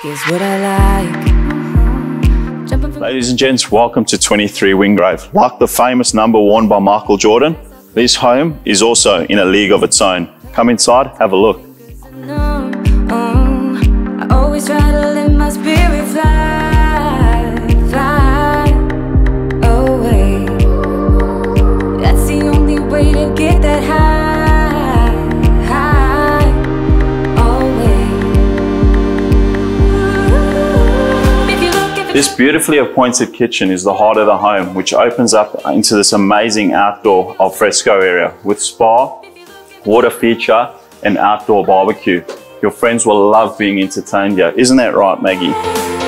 is what I like. Ladies and gents, welcome to 23 Wingrave. Like the famous number worn by Michael Jordan, this home is also in a league of its own. Come inside, have a look. I always try to let my spirit fly away. That's the only way to get that high always. This beautifully appointed kitchen is the heart of the home, which opens up into this amazing outdoor alfresco area with spa, water feature, and outdoor barbecue. Your friends will love being entertained here. Isn't that right, Maggie?